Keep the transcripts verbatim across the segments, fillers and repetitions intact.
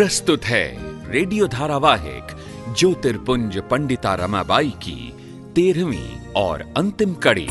प्रस्तुत है रेडियो धारावाहिक ज्योतिर्पुंज पंडिता रमाबाई की तेरहवीं और अंतिम कड़ी।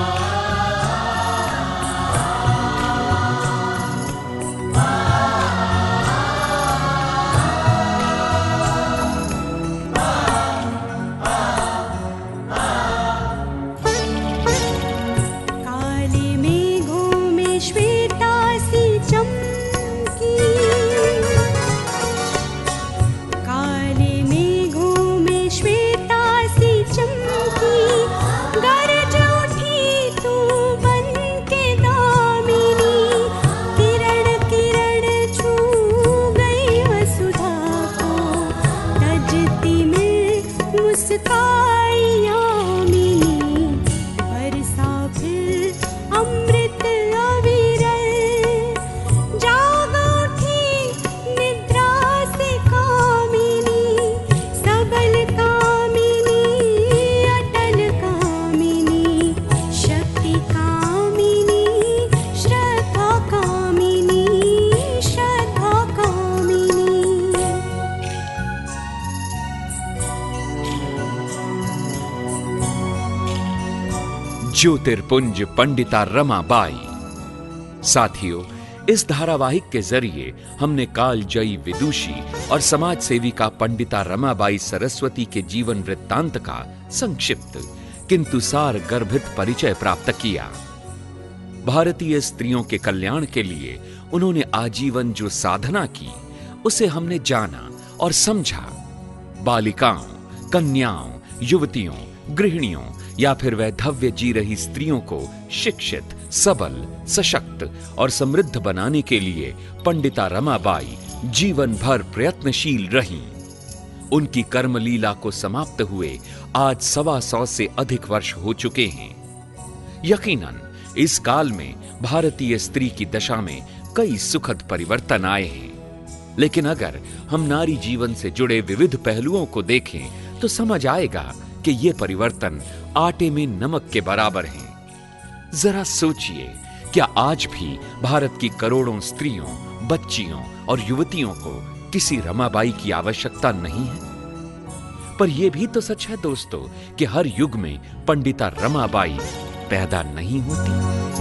ज्योतिर्पुंज पंडिता रमाबाई। साथियों, इस धारावाहिक के जरिए हमने कालजयी विदुषी और समाज सेविका पंडिता रमाबाई सरस्वती के जीवन वृत्तांत का संक्षिप्त किंतु सार गर्भित परिचय प्राप्त किया। भारतीय स्त्रियों के कल्याण के लिए उन्होंने आजीवन जो साधना की उसे हमने जाना और समझा। बालिकाओं, कन्याओं, युवतियों, गृहिणियों या फिर वैधव्य जी रही स्त्रियों को शिक्षित, सबल, सशक्त और समृद्ध बनाने के लिए पंडिता रमाबाई जीवन भर प्रयत्नशील रहीं। उनकी कर्मलीला को समाप्त हुए आज सवा सौ से अधिक वर्ष हो चुके हैं। यकीनन इस काल में भारतीय स्त्री की दशा में कई सुखद परिवर्तन आए हैं, लेकिन अगर हम नारी जीवन से जुड़े विविध पहलुओं को देखें तो समझ आएगा कि ये परिवर्तन आटे में नमक के बराबर हैं। जरा सोचिए, क्या आज भी भारत की करोड़ों स्त्रियों, बच्चियों और युवतियों को किसी रमाबाई की आवश्यकता नहीं है? पर यह भी तो सच है दोस्तों कि हर युग में पंडिता रमाबाई पैदा नहीं होती।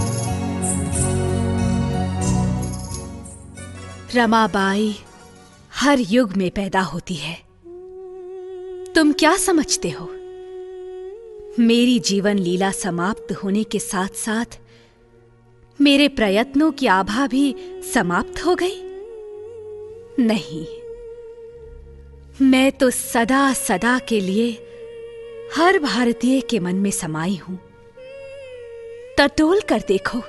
रमाबाई हर युग में पैदा होती है। तुम क्या समझते हो? मेरी जीवन लीला समाप्त होने के साथ साथ मेरे प्रयत्नों की आभा भी समाप्त हो गई? नहीं, मैं तो सदा सदा के लिए हर भारतीय के मन में समाई हूं। टटोल कर देखो,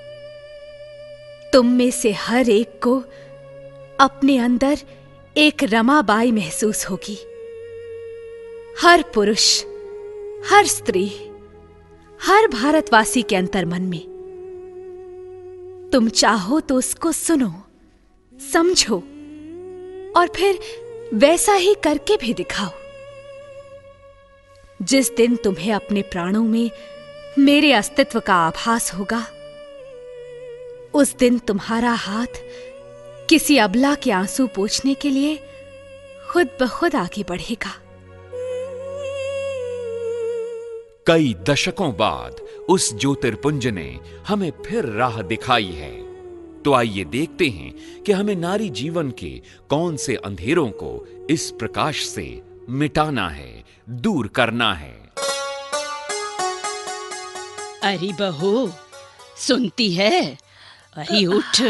तुम में से हर एक को अपने अंदर एक रमाबाई महसूस होगी। हर पुरुष, हर स्त्री, हर भारतवासी के अंतर्मन में। तुम चाहो तो उसको सुनो, समझो और फिर वैसा ही करके भी दिखाओ। जिस दिन तुम्हें अपने प्राणों में मेरे अस्तित्व का आभास होगा, उस दिन तुम्हारा हाथ किसी अबला के आंसू पोंछने के लिए खुद ब खुद आगे बढ़ेगा। कई दशकों बाद उस ज्योतिर्पुंज ने हमें फिर राह दिखाई है। तो आइए देखते हैं कि हमें नारी जीवन के कौन से अंधेरों को इस प्रकाश से मिटाना है, दूर करना है। अरे बहू, सुनती है? अरे उठ।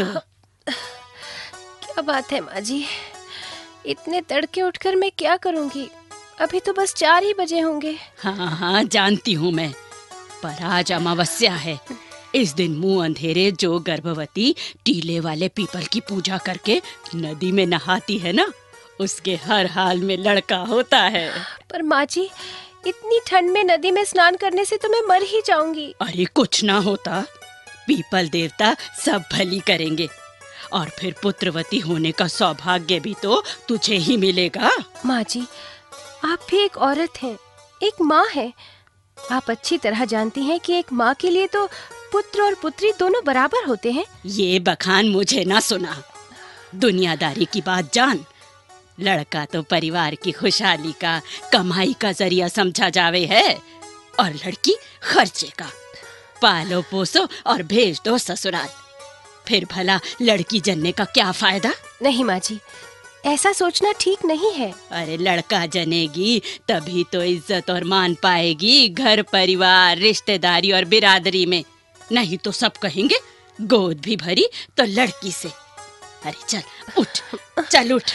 क्या बात है माँ जी, इतने तड़के उठकर मैं क्या करूंगी? अभी तो बस चार ही बजे होंगे। हाँ हाँ जानती हूँ मैं, पर आज अमावस्या है। इस दिन मुंह अंधेरे जो गर्भवती टीले वाले पीपल की पूजा करके नदी में नहाती है ना, उसके हर हाल में लड़का होता है। पर माँ जी, इतनी ठंड में नदी में स्नान करने से तो मैं मर ही जाऊंगी। अरे कुछ ना होता, पीपल देवता सब भली करेंगे और फिर पुत्रवती होने का सौभाग्य भी तो तुझे ही मिलेगा। माँ जी, आप भी एक औरत हैं, एक माँ है। आप अच्छी तरह जानती हैं कि एक माँ के लिए तो पुत्र और पुत्री दोनों बराबर होते हैं। ये बखान मुझे ना सुना, दुनियादारी की बात जान। लड़का तो परिवार की खुशहाली का, कमाई का जरिया समझा जावे है, और लड़की खर्चे का। पालो पोसो और भेज दो ससुराल। फिर भला लड़की जनने का क्या फायदा? नहीं माँ जी, ऐसा सोचना ठीक नहीं है। अरे लड़का जनेगी तभी तो इज्जत और मान पाएगी घर परिवार, रिश्तेदारी और बिरादरी में। नहीं तो सब कहेंगे गोद भी भरी तो लड़की से। अरे चल उठ, चल उठ।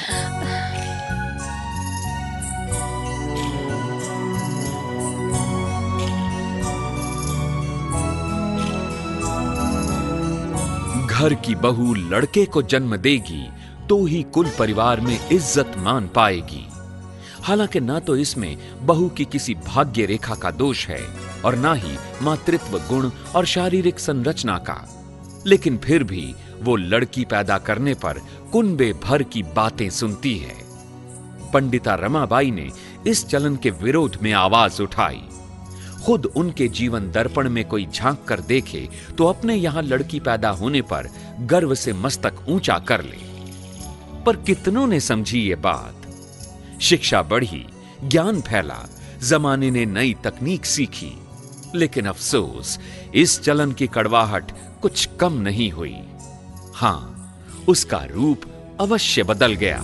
घर की बहू लड़के को जन्म देगी तो ही कुल परिवार में इज्जत मान पाएगी। हालांकि ना तो इसमें बहू की किसी भाग्य रेखा का दोष है और ना ही मातृत्व गुण और शारीरिक संरचना का, लेकिन फिर भी वो लड़की पैदा करने पर कुनबे भर की बातें सुनती है। पंडिता रमाबाई ने इस चलन के विरोध में आवाज उठाई। खुद उनके जीवन दर्पण में कोई झांक कर देखे तो अपने यहां लड़की पैदा होने पर गर्व से मस्तक ऊंचा कर ले। पर कितनों ने समझी ये बात। शिक्षा बढ़ी, ज्ञान फैला, जमाने ने नई तकनीक सीखी, लेकिन अफसोस इस चलन की कड़वाहट कुछ कम नहीं हुई। हां, उसका रूप अवश्य बदल गया।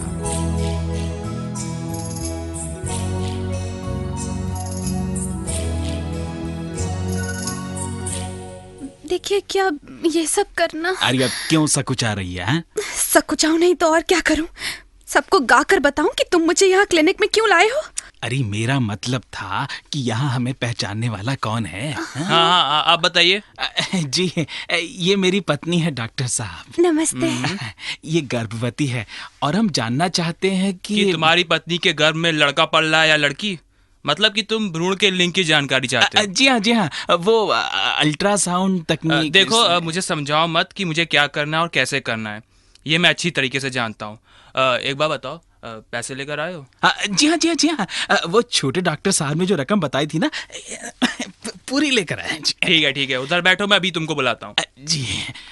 देखिए, क्या ये सब करना? अरे अब क्यों सकुचा रही है? सकुचाऊं नहीं तो और क्या करूं? सबको गाकर बताऊं कि तुम मुझे यहाँ क्लिनिक में क्यों लाए हो? अरे मेरा मतलब था कि यहाँ हमें पहचानने वाला कौन है? हाँ हाँ, आप बताइए। जी, ये मेरी पत्नी है डॉक्टर साहब। नमस्ते। ये गर्भवती है और हम जानना चाहते हैं कि, कि तुम्हारी पत्नी के गर्भ में लड़का पल रहा है या लड़की? मतलब कि तुम भ्रूण के लिंग की जानकारी चाहते हो? जी हाँ, जी हाँ, वो अल्ट्रासाउंड तकनीक। देखो, मुझे समझाओ मत कि मुझे क्या करना है और कैसे करना है। ये मैं अच्छी तरीके से जानता हूँ। एक बार बताओ, पैसे लेकर आए हो? जी हाँ, जी हाँ, जी हाँ, वो छोटे डॉक्टर साहब ने जो रकम बताई थी ना, पूरी लेकर आए। ठीक है, ठीक है, उधर बैठो, मैं अभी तुमको बुलाता हूँ। जी।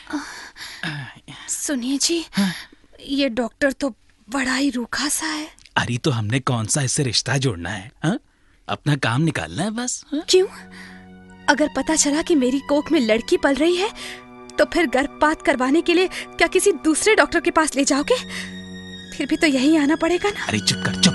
सुनिए जी, ये डॉक्टर तो बड़ा ही रूखा सा है। अरे तो हमने कौन सा इससे रिश्ता जोड़ना है? हा? अपना काम निकालना है बस। हा? क्यों? अगर पता चला कि मेरी कोख में लड़की पल रही है तो फिर गर्भपात करवाने के लिए क्या किसी दूसरे डॉक्टर के पास ले जाओगे? फिर भी तो यही आना पड़ेगा ना। अरे चुप कर, चुप।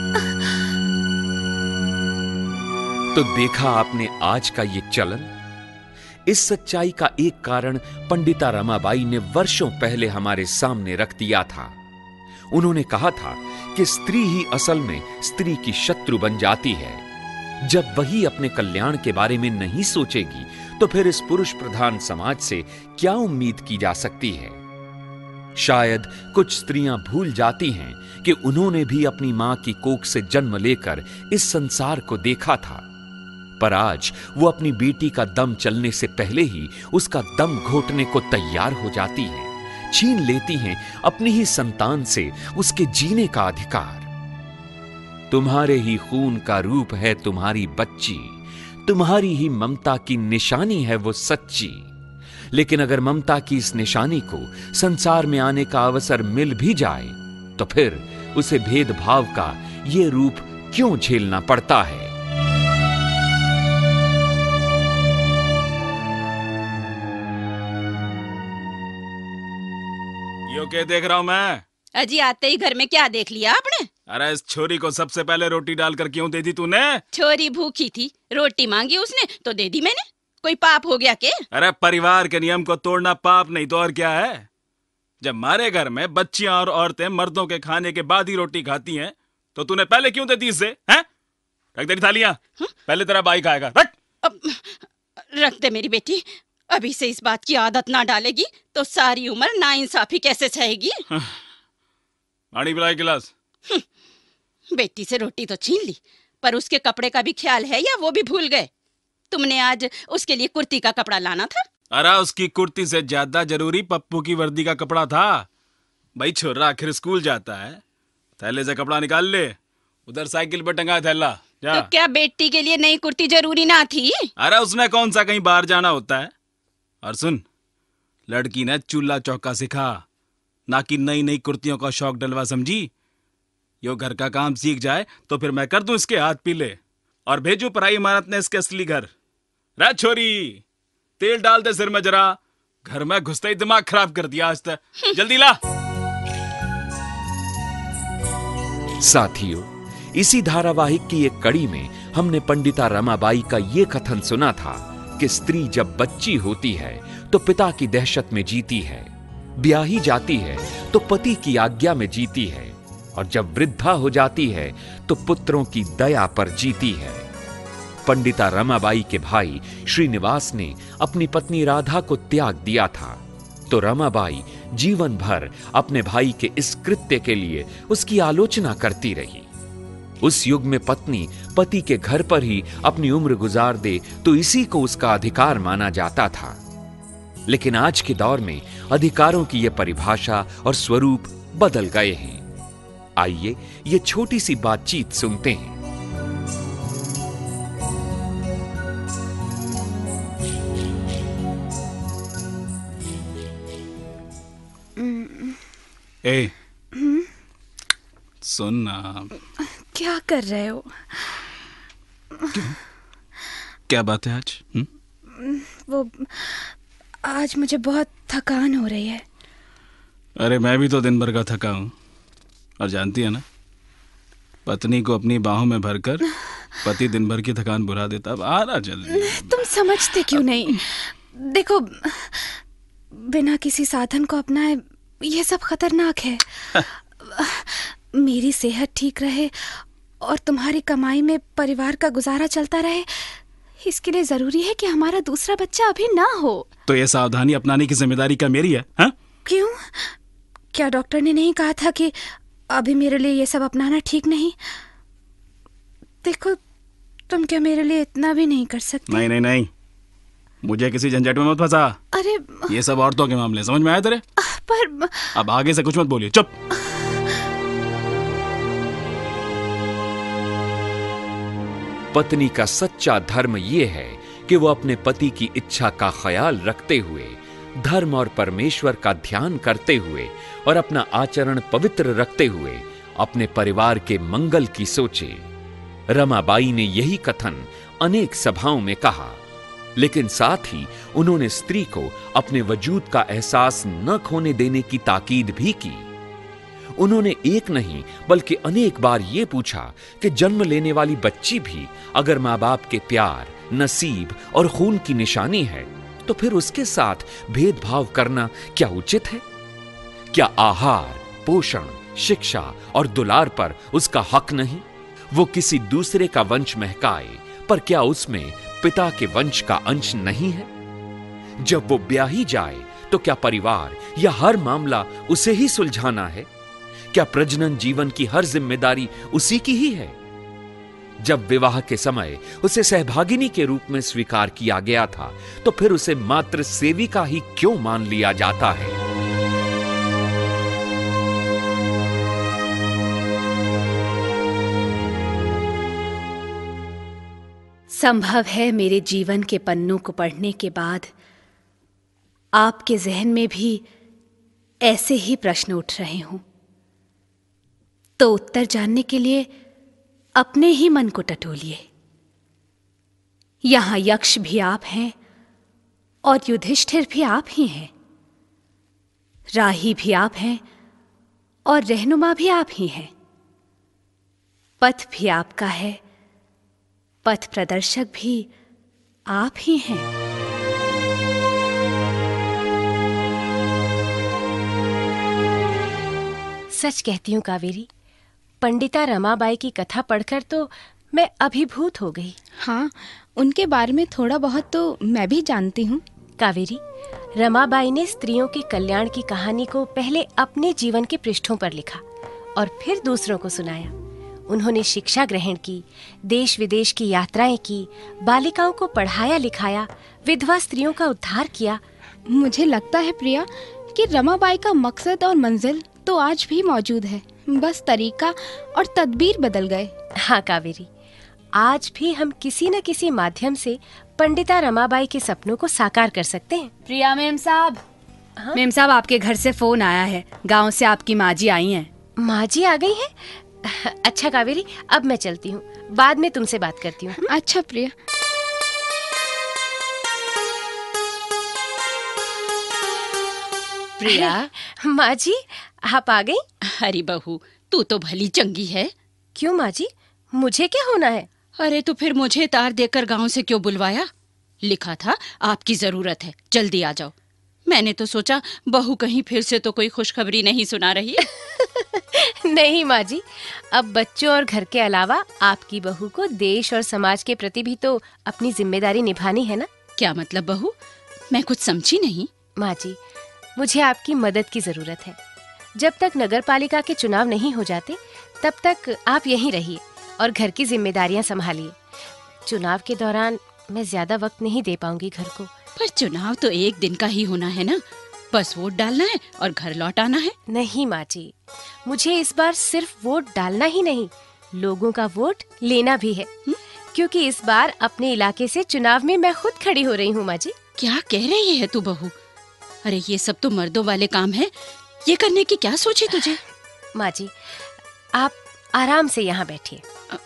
तो देखा आपने आज का ये चलन। इस सच्चाई का एक कारण पंडिता रमाबाई ने वर्षों पहले हमारे सामने रख दिया था। उन्होंने कहा था कि स्त्री ही असल में स्त्री की शत्रु बन जाती है। जब वही अपने कल्याण के बारे में नहीं सोचेगी तो फिर इस पुरुष प्रधान समाज से क्या उम्मीद की जा सकती है? शायद कुछ स्त्रियां भूल जाती हैं कि उन्होंने भी अपनी मां की कोख से जन्म लेकर इस संसार को देखा था, पर आज वो अपनी बेटी का दम चलने से पहले ही उसका दम घोटने को तैयार हो जाती हैं, छीन लेती हैं अपनी ही संतान से उसके जीने का अधिकार। तुम्हारे ही खून का रूप है तुम्हारी बच्ची, तुम्हारी ही ममता की निशानी है वो सच्ची। लेकिन अगर ममता की इस निशानी को संसार में आने का अवसर मिल भी जाए तो फिर उसे भेदभाव का ये रूप क्यों झेलना पड़ता है? यो क्या देख रहा हूं मैं? अजी आते ही घर में क्या देख लिया आपने? अरे इस छोरी को सबसे पहले रोटी डालकर क्यों दे दी तूने? छोरी भूखी थी, रोटी मांगी उसने तो दे दी मैंने। कोई पाप हो गया के? अरे परिवार के नियम को तोड़ना पाप नहीं तो और क्या है? जब हमारे घर में बच्चियां और औरतें मर्दों के खाने के बाद ही रोटी खाती हैं, तो तूने पहले क्यों दे दी इसे? हैं? रख दे थालियां, पहले तेरा भाई खाएगा। रख। अब रख दे मेरी बेटी। अभी से इस बात की आदत ना डालेगी तो सारी उम्र नाइंसाफी कैसे सहेगी? पानी पिलाई गिलास। बेटी से रोटी तो छीन ली, पर उसके कपड़े का भी ख्याल है या वो भी भूल गए? तुमने आज उसके लिए कुर्ती का कपड़ा लाना था। अरे उसकी कुर्ती से ज्यादा जरूरी पप्पू की वर्दी का कपड़ा था। भाई छोरा आखिर स्कूल जाता है, थैले से कपड़ा निकाल ले, उधर साइकिल पर टंगा थैला। तो क्या बेटी के लिए नई कुर्ती जरूरी ना थी? अरे उसने कौन सा कहीं बाहर जाना होता है? और सुन, लड़की ने चूल्हा चौका सिखा, ना कि नई नई कुर्तियों का शौक डलवा, समझी? यो घर का काम सीख जाए तो फिर मैं कर दूं इसके हाथ पीले और भेजू पराई इमारत ने इसके असली घर। रा छोरी, तेल डाल दे सिर में जरा, घर में घुसते ही दिमाग खराब कर दिया आज तक। जल्दी ला। साथियों, इसी धारावाहिक की एक कड़ी में हमने पंडिता रमाबाई का ये कथन सुना था कि स्त्री जब बच्ची होती है तो पिता की दहशत में जीती है, ब्याही जाती है तो पति की आज्ञा में जीती है, और जब वृद्धा हो जाती है तो पुत्रों की दया पर जीती है। पंडिता रमाबाई के भाई श्रीनिवास ने अपनी पत्नी राधा को त्याग दिया था, तो रमाबाई जीवन भर अपने भाई के इस कृत्य के लिए उसकी आलोचना करती रही। उस युग में पत्नी पति के घर पर ही अपनी उम्र गुजार दे तो इसी को उसका अधिकार माना जाता था। लेकिन आज के दौर में अधिकारों की यह परिभाषा और स्वरूप बदल गए हैं। आइए ये छोटी सी बातचीत सुनते हैं। ए, सुन ना। क्या कर रहे हो? क्या बात है आज? हुँ? वो आज मुझे बहुत थकान हो रही है। अरे मैं भी तो दिन भर का थका हूं, और जानती है ना, पत्नी को अपनी बाहों में भरकर पति दिन भर की थकान बुरा देता। अब आ रहा जल्दी। तुम समझते क्यों नहीं? देखो, बिना किसी साधन को अपनाए ये सब खतरनाक है। मेरी सेहत ठीक रहे और तुम्हारी कमाई में परिवार का गुजारा चलता रहे, इसके लिए जरूरी है कि हमारा दूसरा बच्चा अभी ना हो। तो ये सावधानी अपनाने की जिम्मेदारी क्या मेरी है? हा? क्यों? क्या डॉक्टर ने नहीं कहा था कि अभी मेरे लिए ये सब अपनाना ठीक नहीं? देखो, तुम क्या मेरे लिए इतना भी नहीं कर सकती? नहीं नहीं नहीं, मुझे किसी झंझट में मत फंसा। अरे ये सब औरतों के मामले, समझ में आया तेरे? पर अब आगे से कुछ मत बोलिए, चुप। पत्नी का सच्चा धर्म यह है कि वो अपने पति की इच्छा का ख्याल रखते हुए, धर्म और परमेश्वर का ध्यान करते हुए और अपना आचरण पवित्र रखते हुए अपने परिवार के मंगल की सोचे। रमाबाई ने यही कथन अनेक सभाओं में कहा, लेकिन साथ ही उन्होंने स्त्री को अपने वजूद का एहसास न खोने देने की ताकीद भी की। उन्होंने एक नहीं बल्कि अनेक बार यह पूछा कि जन्म लेने वाली बच्ची भी अगर माँ बाप के प्यार, नसीब और खून की निशानी है तो फिर उसके साथ भेदभाव करना क्या उचित है? क्या आहार, पोषण, शिक्षा और दुलार पर उसका हक नहीं? वो किसी दूसरे का वंश महकाए, पर क्या उसमें पिता के वंश का अंश नहीं है? जब वो ब्याही जाए तो क्या परिवार या हर मामला उसे ही सुलझाना है? क्या प्रजनन जीवन की हर जिम्मेदारी उसी की ही है? जब विवाह के समय उसे सहभागिनी के रूप में स्वीकार किया गया था तो फिर उसे मात्र सेविका ही क्यों मान लिया जाता है? संभव है मेरे जीवन के पन्नों को पढ़ने के बाद आपके जहन में भी ऐसे ही प्रश्न उठ रहे हों। तो उत्तर जानने के लिए अपने ही मन को टटोलिए। यहां यक्ष भी आप हैं और युधिष्ठिर भी आप ही हैं, राही भी आप हैं और रहनुमा भी आप ही हैं, पथ भी आपका है, पथ प्रदर्शक भी आप ही हैं। सच कहती हूँ कावेरी, पंडिता रमाबाई की कथा पढ़कर तो मैं अभिभूत हो गई। हाँ, उनके बारे में थोड़ा बहुत तो मैं भी जानती हूँ। कावेरी, रमाबाई ने स्त्रियों के कल्याण की कहानी को पहले अपने जीवन के पृष्ठों पर लिखा और फिर दूसरों को सुनाया। उन्होंने शिक्षा ग्रहण की, देश विदेश की यात्राएं की, बालिकाओं को पढ़ाया लिखाया, विधवा स्त्रियों का उद्धार किया। मुझे लगता है प्रिया कि रमाबाई का मकसद और मंजिल तो आज भी मौजूद है, बस तरीका और तदबीर बदल गए। हाँ कावेरी, आज भी हम किसी न किसी माध्यम से पंडिता रमाबाई के सपनों को साकार कर सकते हैं। प्रिया मेम साहब, हाँ? मेम साहब आपके घर से फोन आया है। गांव से आपकी माँ जी आई हैं। माँ जी आ गई हैं? अच्छा कावेरी, अब मैं चलती हूँ, बाद में तुमसे बात करती हूँ। अच्छा प्रिया। प्रिया, माँ जी, आप आ गई? अरे बहू, तू तो भली चंगी है। क्यों माँ जी, मुझे क्या होना है? अरे तो फिर मुझे तार देकर गांव से क्यों बुलवाया? लिखा था आपकी जरूरत है, जल्दी आ जाओ। मैंने तो सोचा बहू कहीं फिर से तो कोई खुशखबरी नहीं सुना रही। नहीं माँ जी, अब बच्चों और घर के अलावा आपकी बहू को देश और समाज के प्रति भी तो अपनी जिम्मेदारी निभानी है ना। क्या मतलब बहू? मैं कुछ समझी नहीं। माँ जी, मुझे आपकी मदद की जरूरत है। जब तक नगर पालिका के चुनाव नहीं हो जाते तब तक आप यहीं रहिए और घर की जिम्मेदारियां संभालिए। चुनाव के दौरान मैं ज्यादा वक्त नहीं दे पाऊंगी घर को। पर चुनाव तो एक दिन का ही होना है ना, बस वोट डालना है और घर लौट आना है। नहीं माँ जी, मुझे इस बार सिर्फ वोट डालना ही नहीं, लोगों का वोट लेना भी है। हुँ? क्योंकि इस बार अपने इलाके से चुनाव में मैं खुद खड़ी हो रही हूँ माँ जी। क्या कह रही है तू बहू? अरे ये सब तो मर्दों वाले काम है, ये करने की क्या सोची तुझे? माँ जी, आप आराम से यहाँ बैठिए,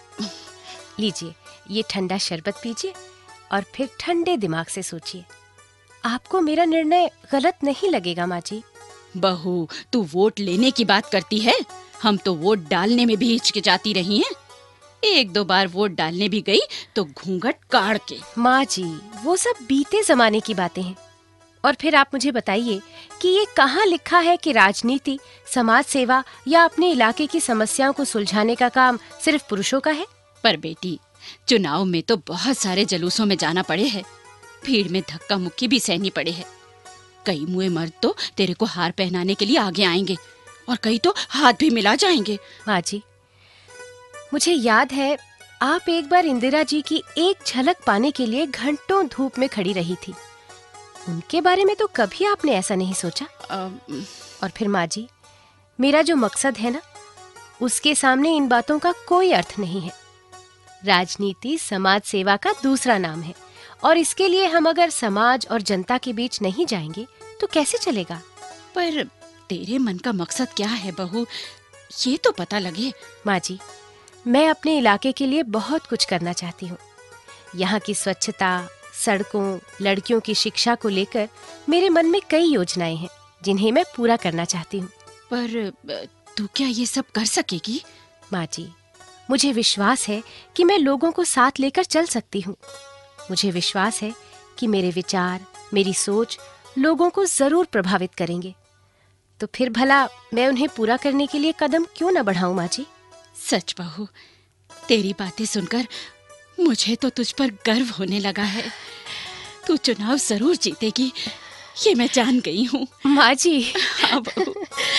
लीजिए ये ठंडा शरबत पीजिए और फिर ठंडे दिमाग से सोचिए। आपको मेरा निर्णय गलत नहीं लगेगा माँ जी। बहू, तू वोट लेने की बात करती है, हम तो वोट डालने में भी हिचकिचाती रही हैं। एक दो बार वोट डालने भी गई तो घूंघट काढ़ के। माँ जी, वो सब बीते जमाने की बातें हैं। और फिर आप मुझे बताइए कि ये कहाँ लिखा है कि राजनीति, समाज सेवा या अपने इलाके की समस्याओं को सुलझाने का काम सिर्फ पुरुषों का है? पर बेटी, चुनाव में तो बहुत सारे जलूसों में जाना पड़े है, भीड़ में धक्का मुक्की भी सहनी पड़े है। कई मुए मर्द तो तेरे को हार पहनाने के लिए आगे आएंगे और कई तो हाथ भी मिला जाएंगे। माँ जी, मुझे याद है आप एक बार इंदिरा जी की एक झलक पाने के लिए घंटों धूप में खड़ी रही थी। उनके बारे में तो कभी आपने ऐसा नहीं सोचा? आ, और फिर माँ जी, मेरा जो मकसद है ना, उसके सामने इन बातों का कोई अर्थ नहीं है। राजनीति समाज सेवा का दूसरा नाम है और इसके लिए हम अगर समाज और जनता के बीच नहीं जाएंगे तो कैसे चलेगा? पर तेरे मन का मकसद क्या है बहू, ये तो पता लगे। माँ जी, मैं अपने इलाके के लिए बहुत कुछ करना चाहती हूँ। यहाँ की स्वच्छता, सड़कों, लड़कियों की शिक्षा को लेकर मेरे मन में कई योजनाएं हैं जिन्हें मैं पूरा करना चाहती हूँ। पर तू क्या ये सब कर सकेगी? माँ जी, मुझे विश्वास है कि मैं लोगों को साथ लेकर चल सकती हूँ। मुझे विश्वास है कि मेरे विचार, मेरी सोच लोगों को जरूर प्रभावित करेंगे। तो फिर भला मैं उन्हें पूरा करने के लिए कदम क्यों न बढ़ाऊं माँ जी? सच बहू, तेरी बातें सुनकर मुझे तो तुझ पर गर्व होने लगा है। तू चुनाव जरूर जीतेगी, ये मैं जान गई हूँ। माँ जी। हाँ बहू।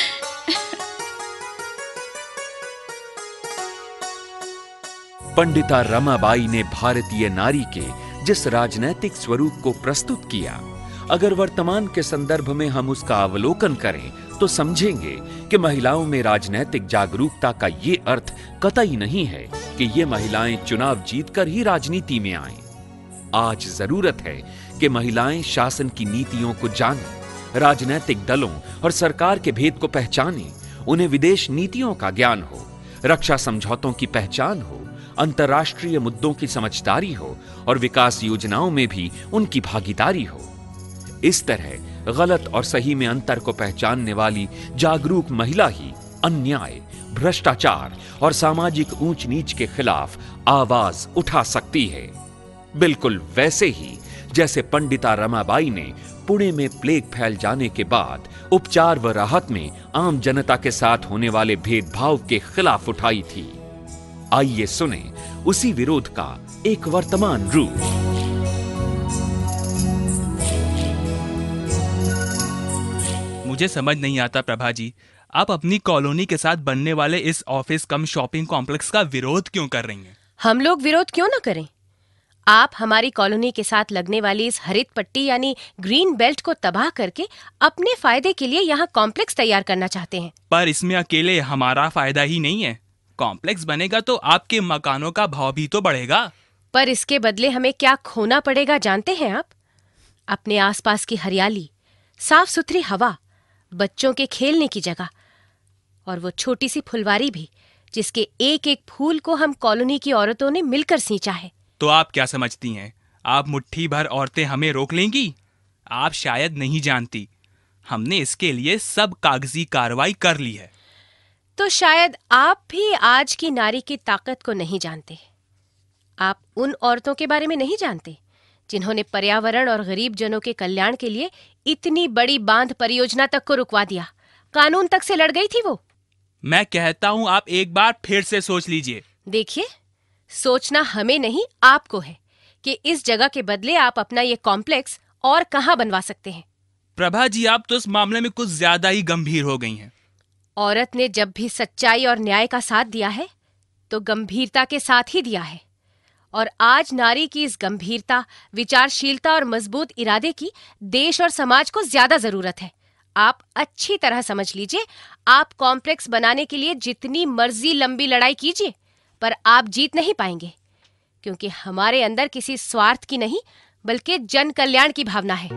पंडिता रमाबाई ने भारतीय नारी के जिस राजनैतिक स्वरूप को प्रस्तुत किया, अगर वर्तमान के संदर्भ में हम उसका अवलोकन करें तो समझेंगे कि महिलाओं में राजनैतिक जागरूकता का ये अर्थ कतई नहीं है कि ये महिलाएं चुनाव जीतकर ही राजनीति में आएं। आज जरूरत है कि महिलाएं शासन की नीतियों को जानें, राजनैतिक दलों और सरकार के भेद को पहचानें, उन्हें विदेश नीतियों का ज्ञान हो, रक्षा समझौतों की पहचान हो, अंतर्राष्ट्रीय मुद्दों की समझदारी हो और विकास योजनाओं में भी उनकी भागीदारी हो। इस तरह गलत और सही में अंतर को पहचानने वाली जागरूक महिला ही अन्याय, भ्रष्टाचार और सामाजिक ऊंच नीच के खिलाफ आवाज उठा सकती है। बिल्कुल वैसे ही जैसे पंडिता रमाबाई ने पुणे में प्लेग फैल जाने के बाद उपचार व राहत में आम जनता के साथ होने वाले भेदभाव के खिलाफ उठाई थी। आइए सुने उसी विरोध का एक वर्तमान रूप। मुझे समझ नहीं आता प्रभा जी, आप अपनी कॉलोनी के साथ बनने वाले इस ऑफिस कम शॉपिंग कॉम्प्लेक्स का विरोध क्यों कर रही हैं? हम लोग विरोध क्यों ना करें? आप हमारी कॉलोनी के साथ लगने वाली इस हरित पट्टी यानी ग्रीन बेल्ट को तबाह करके अपने फायदे के लिए यहाँ कॉम्प्लेक्स तैयार करना चाहते हैं। पर इसमें अकेले हमारा फायदा ही नहीं है। कॉम्प्लेक्स बनेगा तो आपके मकानों का भाव भी तो बढ़ेगा। पर इसके बदले हमें क्या खोना पड़ेगा जानते हैं आप? अपने आसपास की हरियाली, साफ सुथरी हवा, बच्चों के खेलने की जगह और वो छोटी सी फुलवारी भी जिसके एक एक फूल को हम कॉलोनी की औरतों ने मिलकर सींचा है। तो आप क्या समझती हैं, आप मुट्ठी भर औरतें हमें रोक लेंगी? आप शायद नहीं जानती, हमने इसके लिए सब कागजी कार्रवाई कर ली है। तो शायद आप भी आज की नारी की ताकत को नहीं जानते। आप उन औरतों के बारे में नहीं जानते जिन्होंने पर्यावरण और गरीब जनों के कल्याण के लिए इतनी बड़ी बांध परियोजना तक को रुकवा दिया। कानून तक से लड़ गई थी वो। मैं कहता हूं आप एक बार फिर से सोच लीजिए। देखिए, सोचना हमें नहीं आपको है कि इस जगह के बदले आप अपना ये कॉम्प्लेक्स और कहां बनवा सकते हैं। प्रभा जी, आप तो इस मामले में कुछ ज्यादा ही गंभीर हो गई हैं। औरत ने जब भी सच्चाई और न्याय का साथ दिया है तो गंभीरता के साथ ही दिया है, और आज नारी की इस गंभीरता, विचारशीलता और मजबूत इरादे की देश और समाज को ज्यादा जरूरत है। आप अच्छी तरह समझ लीजिए, आप कॉम्प्लेक्स बनाने के लिए जितनी मर्जी लंबी लड़ाई कीजिए, पर आप जीत नहीं पाएंगे, क्योंकि हमारे अंदर किसी स्वार्थ की नहीं बल्कि जन कल्याण की भावना है।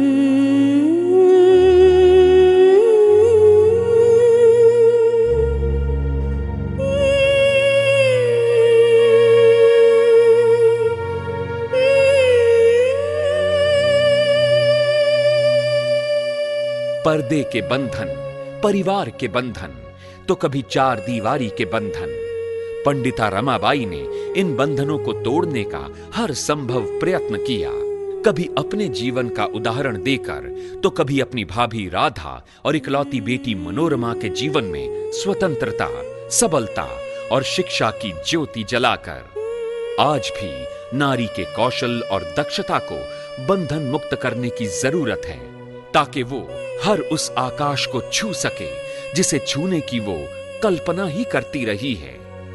पर्दे के बंधन, परिवार के बंधन, तो कभी चार दीवारी के बंधन। पंडिता रमाबाई ने इन बंधनों को तोड़ने का हर संभव प्रयत्न किया, कभी अपने जीवन का उदाहरण देकर, तो कभी अपनी भाभी राधा और इकलौती बेटी मनोरमा के जीवन में स्वतंत्रता, सबलता और शिक्षा की ज्योति जलाकर। आज भी नारी के कौशल और दक्षता को बंधन मुक्त करने की जरूरत है, ताकि वो हर उस आकाश को छू सके जिसे छूने की वो कल्पना ही करती रही है।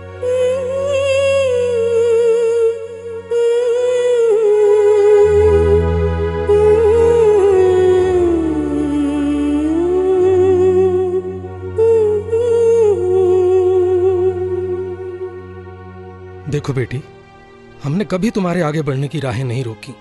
देखो बेटी, हमने कभी तुम्हारे आगे बढ़ने की राहें नहीं रोकी,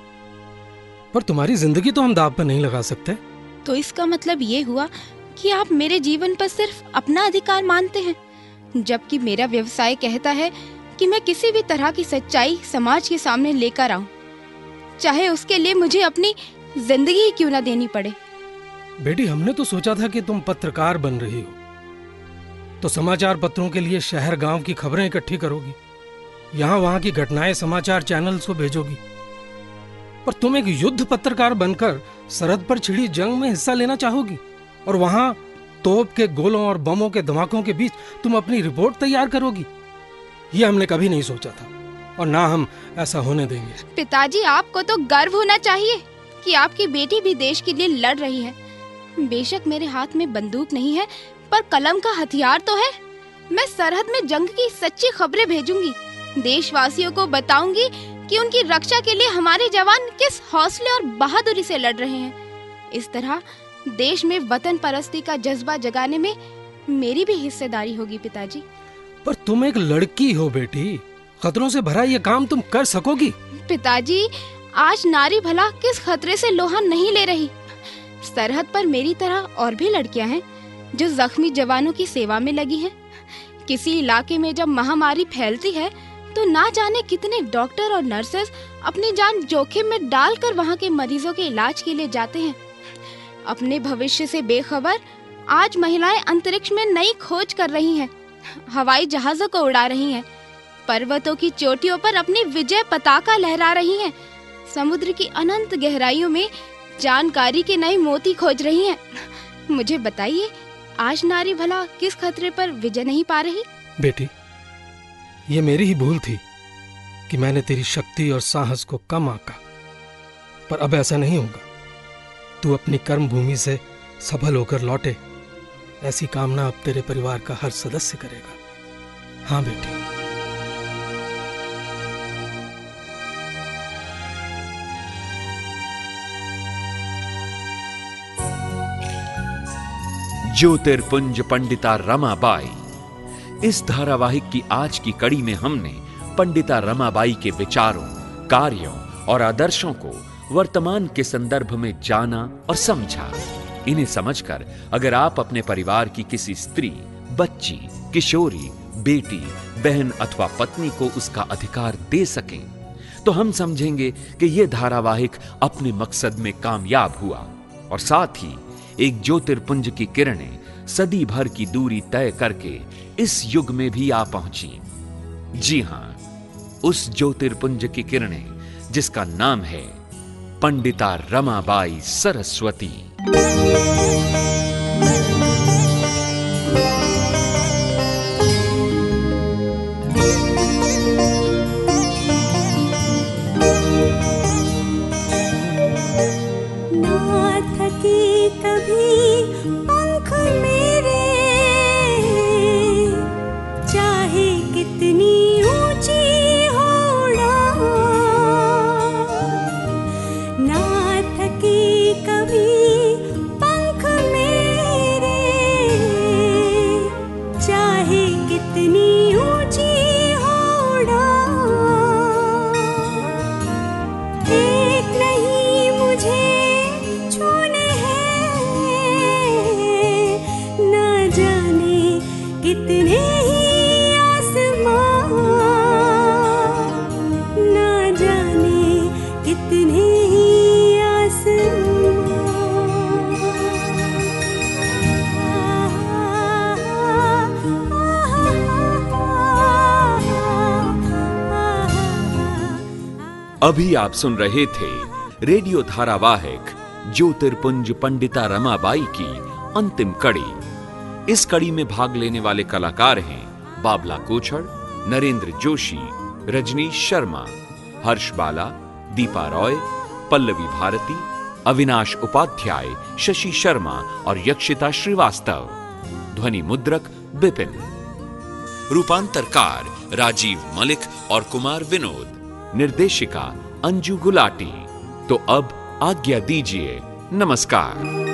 पर तुम्हारी जिंदगी तो हम दांव पर नहीं लगा सकते। तो इसका मतलब ये हुआ कि आप मेरे जीवन पर सिर्फ अपना अधिकार मानते हैं, जबकि मेरा व्यवसाय कहता है कि मैं किसी भी तरह की सच्चाई समाज के सामने लेकर आऊं, चाहे उसके लिए मुझे अपनी जिंदगी ही क्यों ना देनी पड़े। बेटी, हमने तो सोचा था कि तुम पत्रकार बन रही हो तो समाचार पत्रों के लिए शहर गांव की खबरें इकट्ठी करोगी, यहाँ वहां की घटनाएं समाचार चैनल्स को भेजोगी, पर तुम एक युद्ध पत्रकार बनकर सरहद पर छिड़ी जंग में हिस्सा लेना चाहोगी, और वहां तोप के गोलों और बमों के धमाकों के बीच तुम अपनी रिपोर्ट तैयार करोगी। ये हमने कभी नहीं सोचा था, और ना हम ऐसा होने देंगे। पिताजी, आपको तो गर्व होना चाहिए कि आपकी बेटी भी देश के लिए लड़ रही है। बेशक मेरे हाथ में बंदूक नहीं है, पर कलम का हथियार तो है। मैं सरहद में जंग की सच्ची खबरें भेजूंगी, देशवासियों को बताऊंगी कि उनकी रक्षा के लिए हमारे जवान किस हौसले और बहादुरी से लड़ रहे हैं। इस तरह देश में वतन परस्ती का जज्बा जगाने में मेरी भी हिस्सेदारी होगी पिताजी। पर तुम एक लड़की हो बेटी, खतरों से भरा ये काम तुम कर सकोगी? पिताजी, आज नारी भला किस खतरे से लोहा नहीं ले रही। सरहद पर मेरी तरह और भी लड़कियां हैं जो जख्मी जवानों की सेवा में लगी हैं। किसी इलाके में जब महामारी फैलती है तो ना जाने कितने डॉक्टर और नर्सेस अपनी जान जोखिम में डालकर वहां के मरीजों के इलाज के लिए जाते हैं। अपने भविष्य से बेखबर आज महिलाएं अंतरिक्ष में नई खोज कर रही हैं, हवाई जहाजों को उड़ा रही हैं, पर्वतों की चोटियों पर अपनी विजय पताका लहरा रही हैं, समुद्र की अनंत गहराइयों में जानकारी के नए मोती खोज रही हैं। मुझे बताइए, आज नारी भला किस खतरे पर विजय नहीं पा रही? बेटी, ये मेरी ही भूल थी कि मैंने तेरी शक्ति और साहस को कम आंका, पर अब ऐसा नहीं होगा। तू अपनी कर्म भूमि से सफल होकर लौटे, ऐसी कामना अब तेरे परिवार का हर सदस्य करेगा। हाँ बेटी। ज्योतिर्पुंज पंडिता रमाबाई। इस धारावाहिक की आज की कड़ी में हमने पंडिता रमाबाई के विचारों, कार्यों और आदर्शों को वर्तमान के संदर्भ में जाना और समझा। इन्हें समझकर अगर आप अपने परिवार की किसी स्त्री, बच्ची, किशोरी, बेटी, बहन अथवा पत्नी को उसका अधिकार दे सकें, तो हम समझेंगे कि यह धारावाहिक अपने मकसद में कामयाब हुआ और साथ ही एक ज्योतिर्पुंज की किरणें सदी भर की दूरी तय करके इस युग में भी आ पहुंची। जी हां, उस ज्योतिर्पुंज की किरणें जिसका नाम है पंडिता रमाबाई सरस्वती। अभी आप सुन रहे थे रेडियो धारावाहिक ज्योतिर्पुंज पंडिता रमाबाई की अंतिम कड़ी। इस कड़ी में भाग लेने वाले कलाकार हैं बाबला कोछड़, नरेंद्र जोशी, रजनीश शर्मा, हर्ष बाला, दीपा रॉय, पल्लवी भारती, अविनाश उपाध्याय, शशि शर्मा और यक्षिता श्रीवास्तव। ध्वनि मुद्रक बिपिन। रूपांतरकार राजीव मलिक और कुमार विनोद। निर्देशिका अंजू गुलाटी। तो अब आज्ञा दीजिए। नमस्कार।